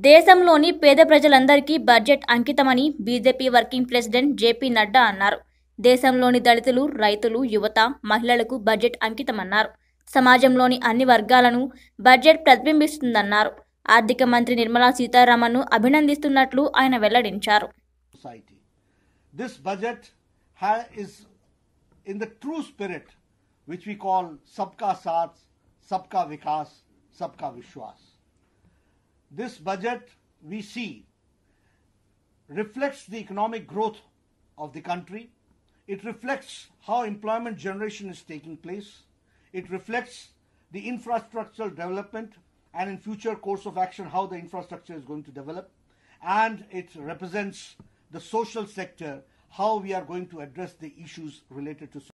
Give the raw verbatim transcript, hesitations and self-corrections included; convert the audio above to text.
దేశంలోని పేద ప్రజలందరికీ బడ్జెట్ అంకితమని BJP working president JP Nadda అన్నారు. దేశంలోని దళితులు, రైతులు, యువత, మహిళలకు బడ్జెట్ అంకితమన్నారు. సమాజంలోని అన్ని వర్గాలను బడ్జెట్ ప్రతిబింబిస్తుందన్నారు. ఆర్థిక మంత్రి నిర్మలా సీతారామన్ను అభినందిస్తున్నట్లు ఆయన వెల్లడించారు. This budget is in the true spirit which we call Sabka Saath, Sabka Vikas, Sabka Vishwas. This budget, we see, reflects the economic growth of the country. It reflects how employment generation is taking place. It reflects the infrastructural development and in future course of action how the infrastructure is going to develop. And it represents the social sector, how we are going to address the issues related to